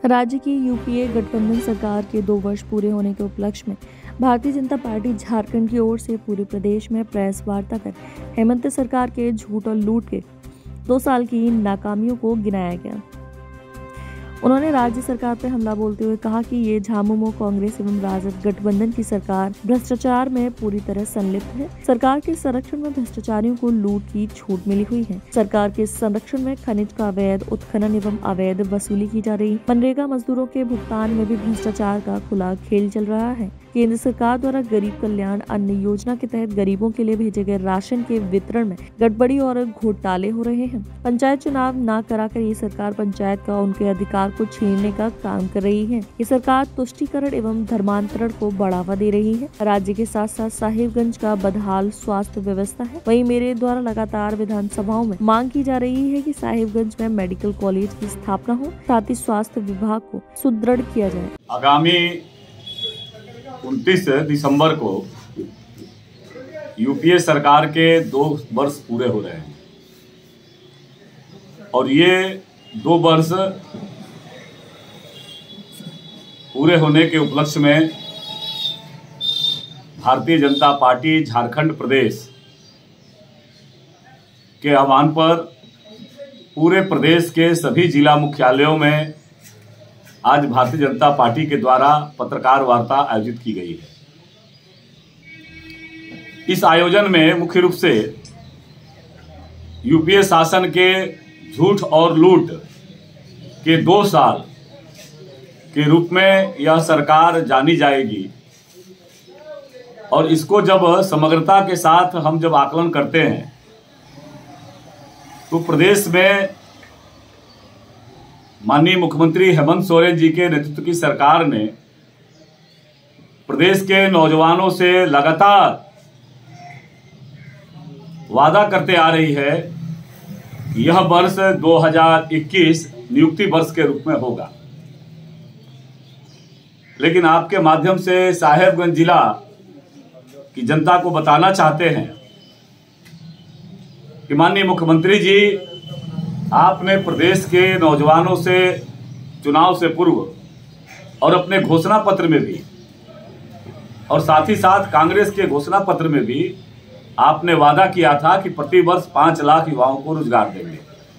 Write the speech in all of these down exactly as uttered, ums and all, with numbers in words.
राज्य की यूपीए गठबंधन सरकार के दो वर्ष पूरे होने के उपलक्ष्य में भारतीय जनता पार्टी झारखंड की ओर से पूरे प्रदेश में प्रेस वार्ता कर हेमंत सरकार के झूठ और लूट के दो साल की नाकामियों को गिनाया गया। उन्होंने राज्य सरकार पर हमला बोलते हुए कहा कि ये झामुमो कांग्रेस एवं राजद गठबंधन की सरकार भ्रष्टाचार में पूरी तरह संलिप्त है। सरकार के संरक्षण में भ्रष्टाचारियों को लूट की छूट मिली हुई है। सरकार के संरक्षण में खनिज का अवैध उत्खनन एवं अवैध वसूली की जा रही। मनरेगा मजदूरों के भुगतान में भी भ्रष्टाचार का खुला खेल चल रहा है। केंद्र सरकार द्वारा गरीब कल्याण अन्न योजना के तहत गरीबों के लिए भेजे गए राशन के वितरण में गड़बड़ी और घोटाले हो रहे हैं। पंचायत चुनाव न कराकर ये सरकार पंचायत का उनके अधिकार को छीनने का काम कर रही है। ये सरकार तुष्टीकरण एवं धर्मांतरण को बढ़ावा दे रही है। राज्य के साथ साथ साहिबगंज का बदहाल स्वास्थ्य व्यवस्था है। वहीं मेरे द्वारा लगातार विधानसभाओं में मांग की जा रही है कि साहिबगंज में मेडिकल कॉलेज की स्थापना हो, साथ ही स्वास्थ्य विभाग को सुदृढ़ किया जाए। आगामी उनतीस दिसंबर को यूपीए सरकार के दो वर्ष पूरे हो रहे हैं और ये दो वर्ष पूरे होने के उपलक्ष्य में भारतीय जनता पार्टी झारखंड प्रदेश के आह्वान पर पूरे प्रदेश के सभी जिला मुख्यालयों में आज भारतीय जनता पार्टी के द्वारा पत्रकार वार्ता आयोजित की गई है। इस आयोजन में मुख्य रूप से यूपीए शासन के झूठ और लूट के दो साल के रूप में यह सरकार जानी जाएगी और इसको जब समग्रता के साथ हम जब आकलन करते हैं तो प्रदेश में माननीय मुख्यमंत्री हेमंत सोरेन जी के नेतृत्व की सरकार ने प्रदेश के नौजवानों से लगातार वादा करते आ रही है कि यह वर्ष दो हज़ार इक्कीस नियुक्ति वर्ष के रूप में होगा। लेकिन आपके माध्यम से साहेबगंज जिला की जनता को बताना चाहते हैं कि माननीय मुख्यमंत्री जी, आपने प्रदेश के नौजवानों से चुनाव से पूर्व और अपने घोषणा पत्र में भी और साथ ही साथ कांग्रेस के घोषणा पत्र में भी आपने वादा किया था कि प्रति वर्ष पांच लाख युवाओं को रोजगार देंगे।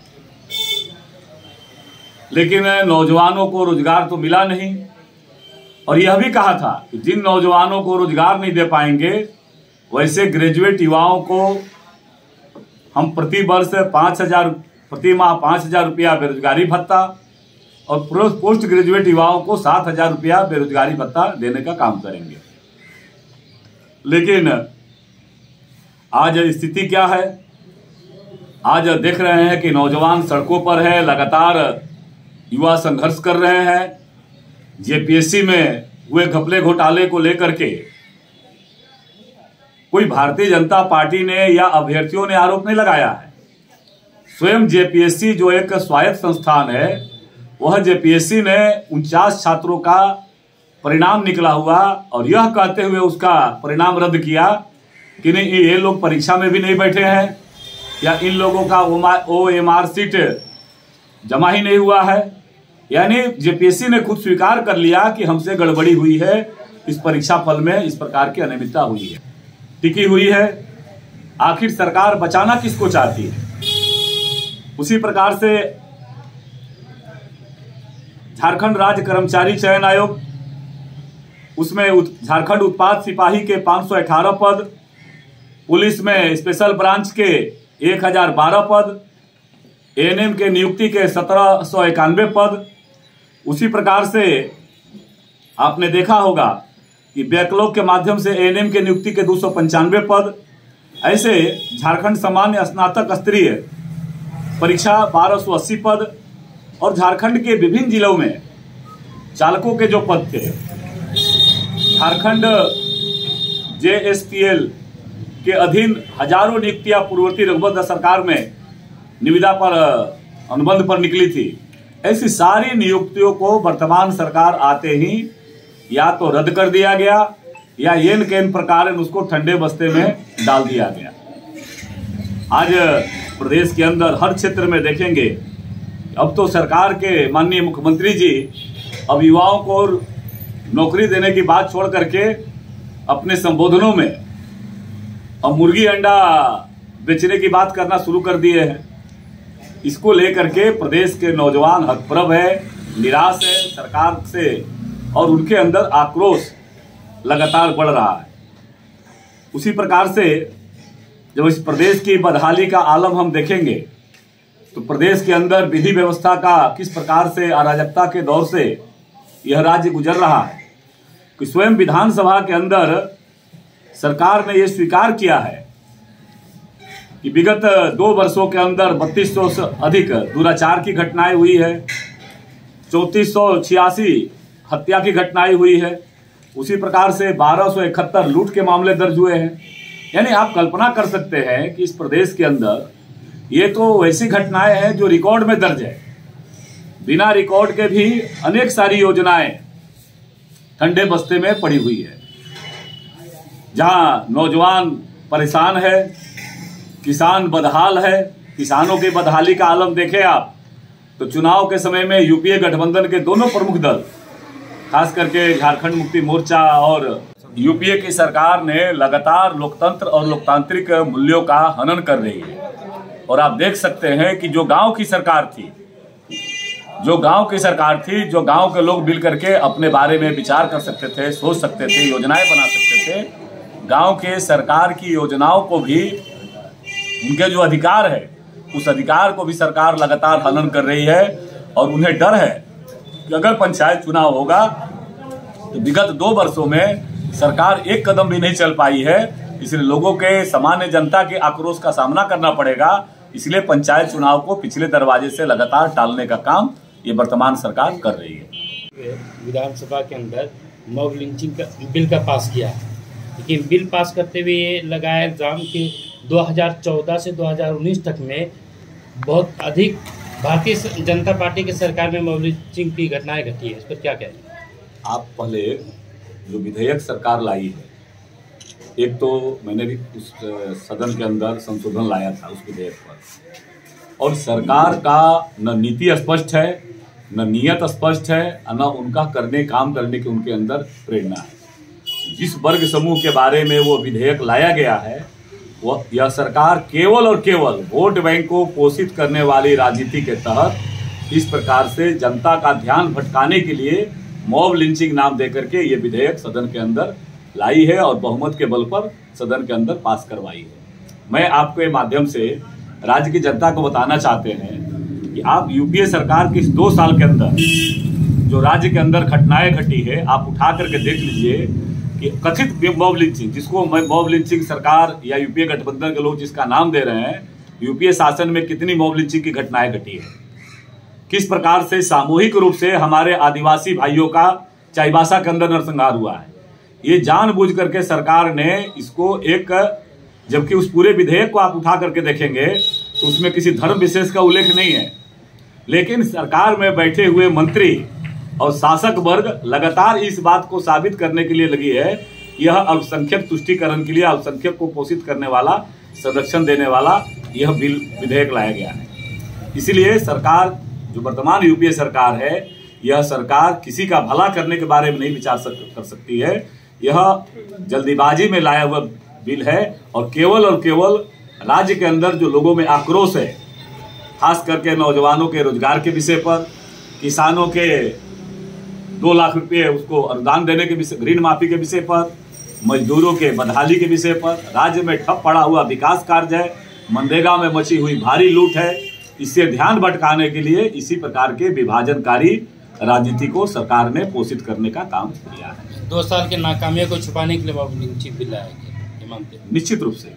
लेकिन नौजवानों को रोजगार तो मिला नहीं और यह भी कहा था कि जिन नौजवानों को रोजगार नहीं दे पाएंगे वैसे ग्रेजुएट युवाओं को हम प्रति वर्ष पांच हजार प्रति माह पांच हजार रुपया बेरोजगारी भत्ता और पोस्ट ग्रेजुएट युवाओं को सात हजार रुपया बेरोजगारी भत्ता देने का काम करेंगे। लेकिन आज स्थिति क्या है? आज देख रहे हैं कि नौजवान सड़कों पर है, लगातार युवा संघर्ष कर रहे हैं। जेपीएससी में हुए घपले घोटाले को लेकर के कोई भारतीय जनता पार्टी ने या अभ्यर्थियों ने आरोप नहीं लगाया है। स्वयं जेपीएससी जो एक स्वायत्त संस्थान है, वह जेपीएससी ने उनचास छात्रों का परिणाम निकला हुआ और यह कहते हुए उसका परिणाम रद्द किया कि नहीं, ये लोग परीक्षा में भी नहीं बैठे हैं या इन लोगों का ओ एम आर सीट जमा ही नहीं हुआ है। यानी जेपीएससी ने खुद स्वीकार कर लिया कि हमसे गड़बड़ी हुई है, इस परीक्षा फल में इस प्रकार की अनियमितता हुई है, टिकी हुई है। आखिर सरकार बचाना किसको चाहती है? उसी प्रकार से झारखंड राज्य कर्मचारी चयन आयोग, उसमें झारखंड उत्पाद सिपाही के पांच सौ अठारह पद, पुलिस में स्पेशल ब्रांच के एक हजार बारह पद, एएनएम के नियुक्ति के सत्रह सौ इक्यानवे पद। उसी प्रकार से आपने देखा होगा कि बैकलॉग के माध्यम से एएनएम के नियुक्ति के दो सौ पंचानवे पद। ऐसे झारखंड सामान्य स्नातक स्तरीय परीक्षा बारह सौ अस्सी पद और झारखंड के विभिन्न जिलों में चालकों के जो पद थे, झारखंड जेएसपीएल के अधीन हजारों नियुक्तियां पूर्ववर्ती रघुवंश सरकार में निविदा पर अनुबंध पर निकली थी। ऐसी सारी नियुक्तियों को वर्तमान सरकार आते ही या तो रद्द कर दिया गया या येन केन प्रकार उसको ठंडे बस्ते में डाल दिया गया। आज प्रदेश के अंदर हर क्षेत्र में देखेंगे अब तो सरकार के माननीय मुख्यमंत्री जी अब युवाओं को नौकरी देने की बात छोड़ करके अपने संबोधनों में अब मुर्गी अंडा बेचने की बात करना शुरू कर दिए हैं। इसको लेकर के प्रदेश के नौजवान हतप्रभ है, निराश है सरकार से, और उनके अंदर आक्रोश लगातार बढ़ रहा है। उसी प्रकार से जब इस प्रदेश की बदहाली का आलम हम देखेंगे तो प्रदेश के अंदर विधि व्यवस्था का किस प्रकार से अराजकता के दौर से यह राज्य गुजर रहा है कि स्वयं विधानसभा के अंदर सरकार ने यह स्वीकार किया है कि विगत दो वर्षों के अंदर बत्तीस सौ से अधिक दुराचार की घटनाएं हुई है, चौंतीस सौ छियासी हत्या की घटनाएं हुई है, उसी प्रकार से बारह सौ इकहत्तर लूट के मामले दर्ज हुए हैं। यानी आप कल्पना कर सकते हैं कि इस प्रदेश के अंदर ये तो वैसी घटनाएं हैं जो रिकॉर्ड में दर्ज है। बिना रिकॉर्ड के भी अनेक सारी योजनाएं ठंडे बस्ते में पड़ी हुई है, जहां नौजवान परेशान है, किसान बदहाल है। किसानों की बदहाली का आलम देखें आप तो चुनाव के समय में यूपीए गठबंधन के दोनों प्रमुख दल, खास करके झारखंड मुक्ति मोर्चा और यूपीए की सरकार ने लगातार लोकतंत्र और लोकतांत्रिक मूल्यों का हनन कर रही है। और आप देख सकते हैं कि जो गांव की सरकार थी जो गांव की सरकार थी जो गांव के लोग मिल करके अपने बारे में विचार कर सकते थे, सोच सकते थे, योजनाएं बना सकते थे, गांव के सरकार की योजनाओं को भी, उनके जो अधिकार है उस अधिकार को भी सरकार लगातार हनन कर रही है। और उन्हें डर है कि अगर पंचायत चुनाव होगा तो विगत दो वर्षों में सरकार एक कदम भी नहीं चल पाई है, इसलिए लोगों के, सामान्य जनता के आक्रोश का सामना करना पड़ेगा। इसलिए पंचायत चुनाव को पिछले दरवाजे से लगातार टालने का काम ये वर्तमान सरकार कर रही है। विधानसभा के अंदर मॉब लिंचिंग का बिल का पास किया है, लेकिन बिल पास करते हुए ये लगाया इल्ज़ाम कि दो हज़ार चौदह से दो हज़ार उन्नीस तक में बहुत अधिक भारतीय जनता पार्टी की सरकार में मॉब लिंचिंग की घटनाएं घटी है। इस पर क्या कहेंगे आप? पहले जो विधेयक सरकार लाई है, एक तो मैंने भी उस सदन के अंदर संशोधन लाया था उस विधेयक पर, और सरकार का न नीति स्पष्ट है, न नियत स्पष्ट है, न उनका करने काम करने की उनके अंदर प्रेरणा है। जिस वर्ग समूह के बारे में वो विधेयक लाया गया है, वह यह सरकार केवल और केवल वोट बैंक को पोषित करने वाली राजनीति के तहत इस प्रकार से जनता का ध्यान भटकाने के लिए मॉब लिंचिंग नाम देकर के ये विधेयक सदन के अंदर लाई है और बहुमत के बल पर सदन के अंदर पास करवाई है। मैं आपके माध्यम से राज्य की जनता को बताना चाहते हैं कि आप यूपीए सरकार के इस दो साल के अंदर जो राज्य के अंदर घटनाएं घटी है, आप उठा करके देख लीजिए कि कथित मॉब लिंचिंग, जिसको मैं मॉब लिंचिंग सरकार या यूपीए गठबंधन के लोग जिसका नाम दे रहे हैं, यूपीए शासन में कितनी मॉब लिंचिंग की घटनाएं घटी है, किस प्रकार से सामूहिक रूप से हमारे आदिवासी भाइयों का चाईबासा के अंदर नरसंहार हुआ है। ये जानबूझ करके सरकार ने इसको एक, जबकि उस पूरे विधेयक को आप उठा करके देखेंगे तो उसमें किसी धर्म विशेष का उल्लेख नहीं है, लेकिन सरकार में बैठे हुए मंत्री और शासक वर्ग लगातार इस बात को साबित करने के लिए लगी है यह अल्पसंख्यक तुष्टीकरण के लिए अल्पसंख्यक को पोषित करने वाला, संरक्षण देने वाला यह बिल विधेयक लाया गया है। इसीलिए सरकार, जो वर्तमान यूपीए सरकार है, यह सरकार किसी का भला करने के बारे में नहीं विचार कर सकती है। यह जल्दीबाजी में लाया हुआ बिल है और केवल और केवल राज्य के अंदर जो लोगों में आक्रोश है, खास करके नौजवानों के रोजगार के विषय पर, किसानों के दो लाख रुपए उसको अनुदान देने के विषय, ऋण माफी के विषय पर, मजदूरों के बदहाली के विषय पर, राज्य में ठप पड़ा हुआ विकास कार्य है, मनरेगा में मची हुई भारी लूट है, इससे ध्यान भटकाने के लिए इसी प्रकार के विभाजनकारी राजनीति को सरकार ने पोषित करने का काम किया है। दो साल के नाकामियों को छुपाने के लिए मॉब लिंचिंग बिल लाया गया, मानते हैं? निश्चित रूप से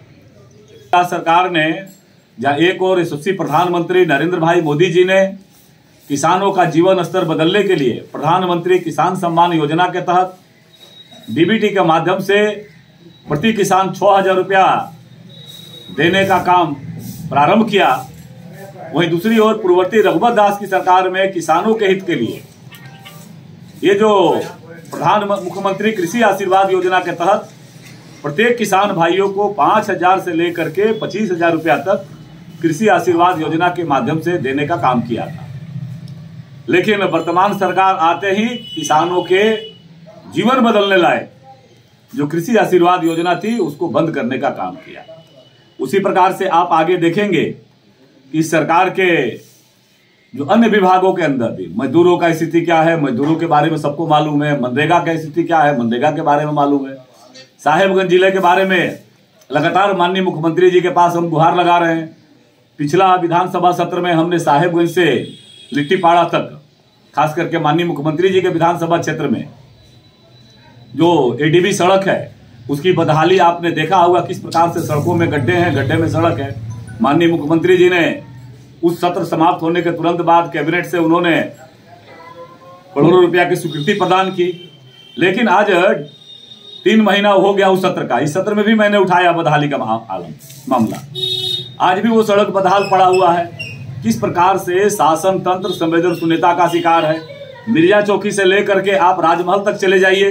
सरकार ने, जहाँ एक और यशस्वी प्रधानमंत्री नरेंद्र भाई मोदी जी ने किसानों का जीवन स्तर बदलने के लिए प्रधानमंत्री किसान सम्मान योजना के तहत डीबीटी के माध्यम से प्रति किसान छह हजार रुपया देने का काम प्रारंभ किया, वहीं दूसरी ओर पूर्ववर्ती रघुवर दास की सरकार में किसानों के हित के लिए ये जो प्रधान मुख्यमंत्री कृषि आशीर्वाद योजना के तहत प्रत्येक किसान भाइयों को पांच हजार से लेकर के पच्चीस हजार रुपया तक कृषि आशीर्वाद योजना के माध्यम से देने का काम किया था। लेकिन वर्तमान सरकार आते ही किसानों के जीवन बदलने लायक जो कृषि आशीर्वाद योजना थी उसको बंद करने का काम किया। उसी प्रकार से आप आगे देखेंगे कि सरकार के जो अन्य विभागों के अंदर भी मजदूरों का स्थिति क्या है, मजदूरों के बारे में सबको मालूम है। मनरेगा की स्थिति क्या है, मनरेगा के बारे में मालूम है। साहेबगंज जिले के बारे में लगातार माननीय मुख्यमंत्री जी के पास हम गुहार लगा रहे हैं। पिछला विधानसभा सत्र में हमने साहेबगंज से लिट्टीपाड़ा तक, खास करके माननीय मुख्यमंत्री जी के विधानसभा क्षेत्र में जो एडीबी सड़क है उसकी बदहाली आपने देखा होगा, किस प्रकार से सड़कों में गड्ढे हैं, गड्ढे में सड़क है। माननीय मुख्यमंत्री जी ने उस सत्र समाप्त होने के तुरंत बाद कैबिनेट से उन्होंने करोड़ों रुपया की स्वीकृति प्रदान की। लेकिन आज तीन महीना हो गया उस सत्र का, इस सत्र में भी मैंने उठाया बदहाली का मामला। आज भी वो सड़क बदहाल पड़ा हुआ है। किस प्रकार से शासन तंत्र संवेदनशीलता का शिकार है। मिर्जा चौकी से लेकर के आप राजमहल तक चले जाइए,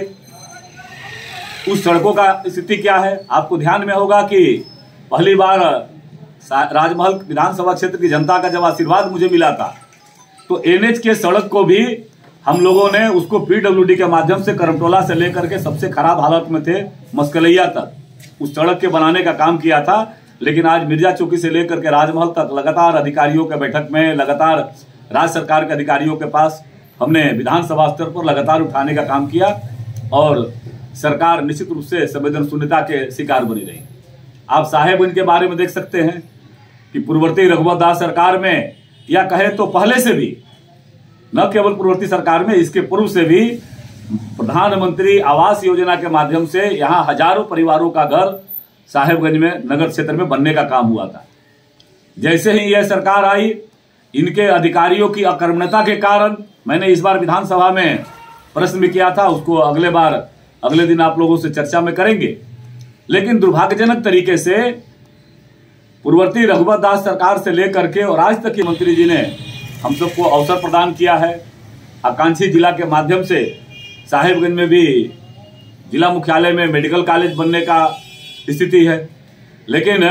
उस सड़कों का स्थिति क्या है। आपको ध्यान में होगा कि पहली बार राजमहल विधानसभा क्षेत्र की जनता का जब आशीर्वाद मुझे मिला था तो एनएच के सड़क को भी हम लोगों ने उसको पीडब्ल्यूडी के माध्यम से करमटोला से लेकर के सबसे खराब हालत में थे मस्कलैया तक उस सड़क के बनाने का काम किया था। लेकिन आज मिर्जा चौकी से लेकर के राजमहल तक लगातार अधिकारियों के बैठक में, लगातार राज्य सरकार के अधिकारियों के पास हमने विधानसभा स्तर पर लगातार उठाने का काम किया और सरकार निश्चित रूप से संवेदनशीलता के शिकार बनी रही। आप साहेबगंज के बारे में देख सकते हैं कि पूर्ववर्ती रघुवर दास सरकार में, या कहे तो पहले से भी, न केवल पूर्ववर्ती सरकार में, इसके पूर्व से भी प्रधानमंत्री आवास योजना के माध्यम से यहां हजारों परिवारों का घर साहेबगंज में नगर क्षेत्र में बनने का काम हुआ था। जैसे ही यह सरकार आई, इनके अधिकारियों की अकर्मण्यता के कारण, मैंने इस बार विधानसभा में प्रश्न भी किया था, उसको अगले बार अगले दिन आप लोगों से चर्चा में करेंगे। लेकिन दुर्भाग्यजनक तरीके से पूर्ववर्ती रघुवर दास सरकार से लेकर के और आज तक के मंत्री जी ने हम सबको अवसर प्रदान किया है। आकांक्षी जिला के माध्यम से साहेबगंज में भी जिला मुख्यालय में मेडिकल कॉलेज बनने का स्थिति है, लेकिन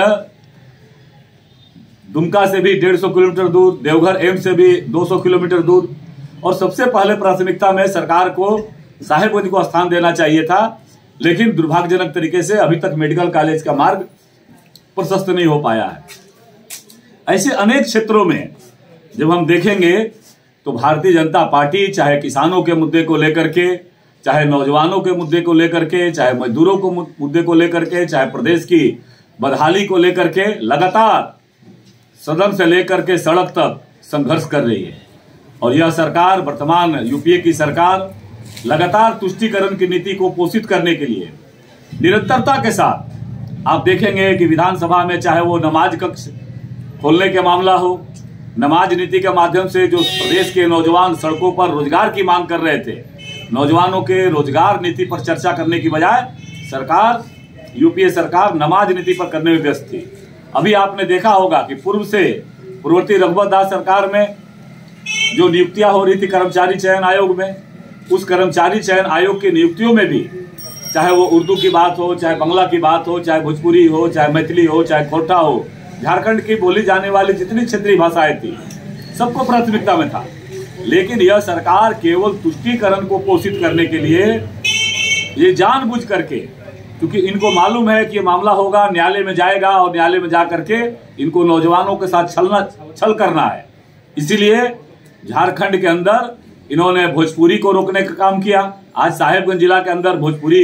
दुमका से भी डेढ़ सौ किलोमीटर दूर, देवघर एम्स से भी दो सौ किलोमीटर दूर, और सबसे पहले प्राथमिकता में सरकार को साहेबगंज को स्थान देना चाहिए था। लेकिन दुर्भाग्यजनक तरीके से अभी तक मेडिकल कॉलेज का मार्ग प्रशस्त नहीं हो पाया है। ऐसे अनेक क्षेत्रों में जब हम देखेंगे तो भारतीय जनता पार्टी चाहे किसानों के मुद्दे को लेकर के, चाहे नौजवानों के मुद्दे को लेकर के, चाहे मजदूरों को मुद्दे को लेकर के, चाहे प्रदेश की बदहाली को लेकर के लगातार सदन से लेकर के सड़क तक संघर्ष कर रही है। और यह सरकार, वर्तमान यूपीए की सरकार, लगातार तुष्टीकरण की नीति को पोषित करने के लिए निरंतरता के साथ, आप देखेंगे कि विधानसभा में चाहे वो नमाज कक्ष खोलने के मामला हो, नमाज नीति के माध्यम से जो प्रदेश के नौजवान सड़कों पर रोजगार की मांग कर रहे थे, नौजवानों के रोजगार नीति पर चर्चा करने की बजाय सरकार, यूपीए सरकार नमाज नीति पर करने में व्यस्त थी। अभी आपने देखा होगा कि पूर्व से पूर्ववर्ती रघुवर दास सरकार में जो नियुक्तियां हो रही थी कर्मचारी चयन आयोग में, उस कर्मचारी चयन आयोग की नियुक्तियों में भी, चाहे वो उर्दू की बात हो, चाहे बांग्ला की बात हो, चाहे भोजपुरी हो, चाहे मैथिली हो, चाहे खोरठा हो, झारखंड की बोली जाने वाली जितनी क्षेत्रीय भाषाएं थी, सबको प्राथमिकता में था। लेकिन यह सरकार केवल तुष्टीकरण को पोषित करने के लिए ये जानबूझ करके, क्योंकि इनको मालूम है कि ये मामला होगा, न्यायालय में जाएगा और न्यायालय में जा करके इनको नौजवानों के साथ छलना छल करना है, इसीलिए झारखंड के अंदर इन्होंने भोजपुरी को रोकने का काम किया। आज साहेबगंज जिला के अंदर भोजपुरी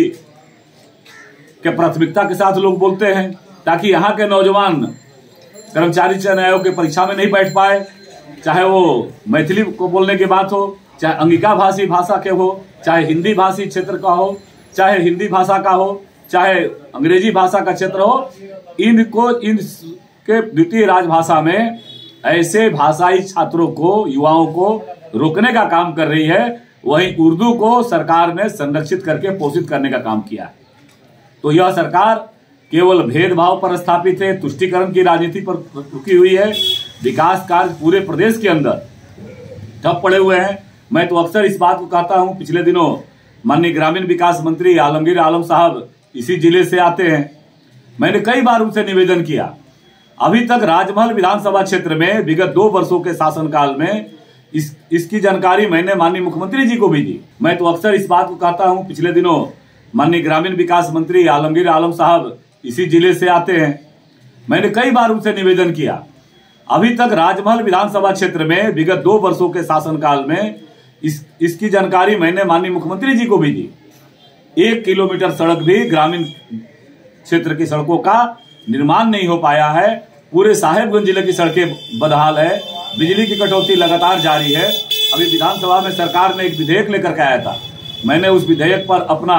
के प्राथमिकता के साथ लोग बोलते हैं, ताकि यहाँ के नौजवान कर्मचारी चयन आयोग की परीक्षा में नहीं बैठ पाए, चाहे वो मैथिली को बोलने की बात हो, चाहे अंगिका भाषी भाषा के हो, चाहे हिंदी भाषी क्षेत्र का हो, चाहे हिंदी भाषा का हो, चाहे अंग्रेजी भाषा का क्षेत्र हो, इनको इनके द्वितीय राजभाषा में ऐसे भाषाई छात्रों को, युवाओं को रोकने का काम कर रही है। वहीं उर्दू को सरकार ने संरक्षित करके पोषित करने का काम किया है। तो यह सरकार केवल भेदभाव पर स्थापित है, तुष्टीकरण की राजनीति पर रुकी हुई है। विकास कार्य पूरे प्रदेश के अंदर ठप पड़े हुए हैं। मैं तो अक्सर इस बात को कहता हूं, पिछले दिनों माननीय ग्रामीण विकास मंत्री आलमगीर आलम साहब इसी जिले से आते हैं, मैंने कई बार उनसे निवेदन किया, अभी तक राजमहल विधानसभा क्षेत्र में विगत दो वर्षों के शासनकाल में इस इसकी जानकारी मैंने माननीय मुख्यमंत्री जी को भी दी। मैं तो अक्सर इस बात को कहता हूं, पिछले दिनों माननीय ग्रामीण विकास मंत्री आलमगीर आलम साहब इसी जिले से आते हैं, मैंने कई बार उनसे निवेदन किया। अभी तक राजमहल विधानसभा क्षेत्र में विगत दो वर्षों के शासनकाल में इस इसकी जानकारी मैंने माननीय मुख्यमंत्री जी को भी दी। एक किलोमीटर सड़क भी ग्रामीण क्षेत्र की सड़कों का निर्माण नहीं हो पाया है। पूरे साहेबगंज जिले की सड़कें बदहाल है। बिजली की कटौती लगातार जारी है। अभी विधानसभा में सरकार ने एक विधेयक लेकर के आया था, मैंने उस विधेयक पर अपना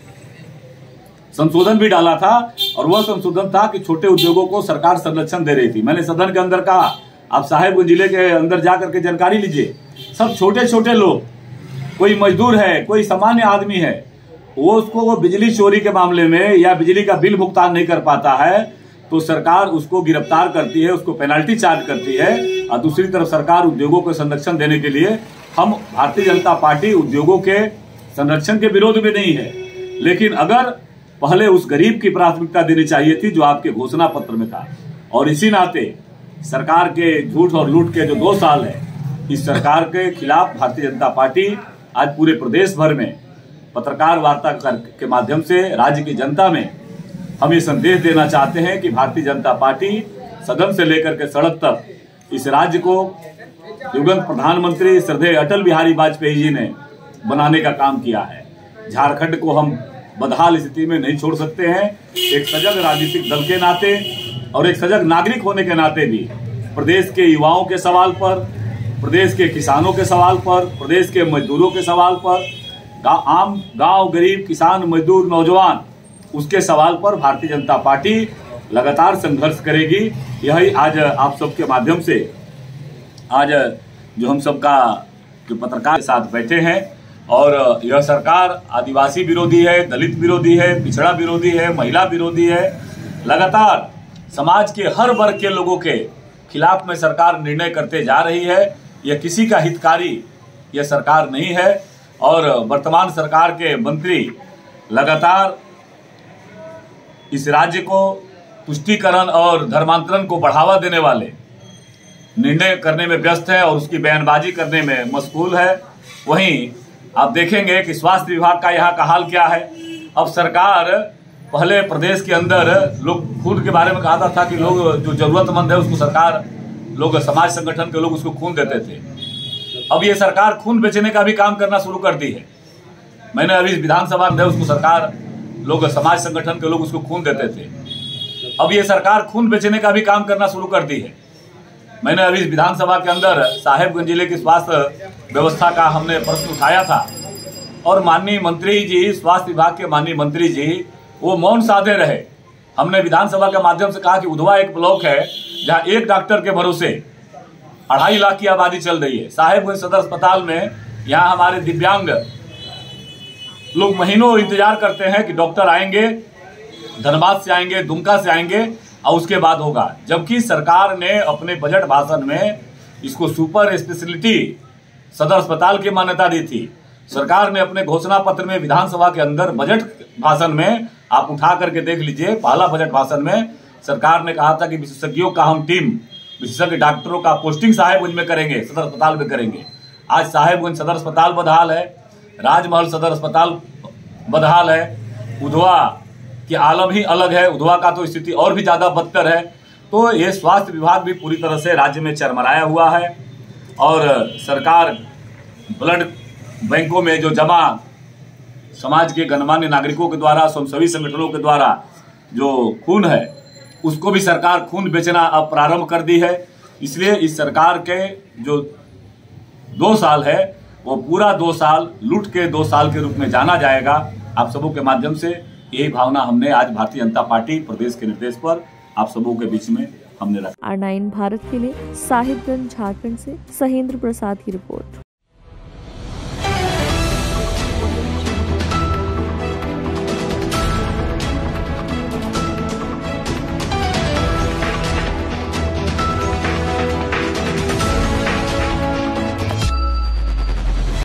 संशोधन भी डाला था और वह संशोधन था कि छोटे उद्योगों को सरकार संरक्षण दे रही थी। मैंने सदन के अंदर कहा, आप साहेबगंज जिले के अंदर जाकर के जानकारी लीजिए, सब छोटे छोटे लोग, कोई मजदूर है, कोई सामान्य आदमी है, वो उसको वो बिजली चोरी के मामले में या बिजली का बिल भुगतान नहीं कर पाता है तो सरकार उसको गिरफ्तार करती है, उसको पेनल्टी चार्ज करती है। और दूसरी तरफ सरकार उद्योगों को संरक्षण देने के लिए, हम भारतीय जनता पार्टी उद्योगों के संरक्षण के विरोध में नहीं है, लेकिन अगर पहले उस गरीब की प्राथमिकता देनी चाहिए थी जो आपके घोषणा पत्र में था। और इसी नाते सरकार के झूठ और लूट के जो दो साल है, इस सरकार के खिलाफ भारतीय जनता पार्टी आज पूरे प्रदेश भर में पत्रकार वार्ता के माध्यम से राज्य की जनता में हम ये संदेश देना चाहते हैं कि भारतीय जनता पार्टी सदन से लेकर के सड़क तक इस राज्य को दिवंगत प्रधानमंत्री श्रद्धेय अटल बिहारी वाजपेयी जी ने बनाने का काम किया है। झारखंड को हम बदहाल स्थिति में नहीं छोड़ सकते हैं। एक सजग राजनीतिक दल के नाते और एक सजग नागरिक होने के नाते भी प्रदेश के युवाओं के सवाल पर, प्रदेश के किसानों के सवाल पर, प्रदेश के मजदूरों के सवाल पर, गा, आम गांव गरीब किसान मजदूर नौजवान उसके सवाल पर भारतीय जनता पार्टी लगातार संघर्ष करेगी। यही आज आप सबके माध्यम से आज जो हम सबका जो पत्रकार के साथ बैठे हैं, और यह सरकार आदिवासी विरोधी है, दलित विरोधी है, पिछड़ा विरोधी है, महिला विरोधी है। लगातार समाज के हर वर्ग के लोगों के खिलाफ में सरकार निर्णय करते जा रही है। यह किसी का हितकारी यह सरकार नहीं है। और वर्तमान सरकार के मंत्री लगातार इस राज्य को तुष्टीकरण और धर्मांतरण को बढ़ावा देने वाले निर्णय करने में व्यस्त है और उसकी बयानबाजी करने में मशगूल है। वहीं आप देखेंगे कि स्वास्थ्य विभाग का यहाँ का हाल क्या है। अब सरकार, पहले प्रदेश के अंदर लोग खून के बारे में कहा था कि लोग जो जरूरतमंद है उसको सरकार, लोग समाज संगठन के लोग उसको खून देते थे। अब ये सरकार खून बेचने का भी काम करना शुरू कर दी है। मैंने अभी विधानसभा में उसको सरकार, लोग समाज संगठन के लोग उसको खून देते थे। अब ये सरकार खून बेचने का भी काम करना शुरू कर दी है। मैंने अभी विधानसभा के अंदर साहेबगंज जिले की स्वास्थ्य व्यवस्था का हमने प्रश्न उठाया था और माननीय मंत्री जी, स्वास्थ्य विभाग के माननीय मंत्री जी वो मौन साधे रहे। हमने विधानसभा के माध्यम से कहा कि उधवा एक ब्लॉक है जहां एक डॉक्टर के भरोसे अढ़ाई लाख की आबादी चल रही है। साहेबगंज सदर अस्पताल में यहाँ हमारे दिव्यांग लोग महीनों इंतजार करते हैं कि डॉक्टर आएंगे, धनबाद से आएंगे, दुमका से आएंगे और उसके बाद होगा। जबकि सरकार ने अपने बजट भाषण में इसको सुपर स्पेशलिटी सदर अस्पताल की मान्यता दी थी। सरकार ने अपने घोषणा पत्र में, विधानसभा के अंदर बजट भाषण में आप उठा करके देख लीजिए, पहला बजट भाषण में सरकार ने कहा था कि विशेषज्ञों का हम टीम, विशेषज्ञ डॉक्टरों का पोस्टिंग साहेबगंज में करेंगे, सदर अस्पताल में करेंगे। आज साहेबगंज सदर अस्पताल बदहाल है, राजमहल सदर अस्पताल बदहाल है, उधवा की आलम ही अलग है, उधवा का तो स्थिति और भी ज्यादा बदतर है। तो ये स्वास्थ्य विभाग भी पूरी तरह से राज्य में चरमराया हुआ है और सरकार ब्लड बैंकों में जो जमा समाज के गणमान्य नागरिकों के द्वारा, स्वयंसेवी संगठनों के द्वारा जो खून है उसको भी सरकार खून बेचना अब प्रारंभ कर दी है। इसलिए इस सरकार के जो दो साल है वो पूरा दो साल लूट के दो साल के रूप में जाना जाएगा। आप सबों के माध्यम से यही भावना हमने आज भारतीय जनता पार्टी प्रदेश के निर्देश पर आप सबों के बीच में हमने रखा। आर नाइन भारत के लिए साहिबगंज झारखंड से सहेंद्र प्रसाद की रिपोर्ट।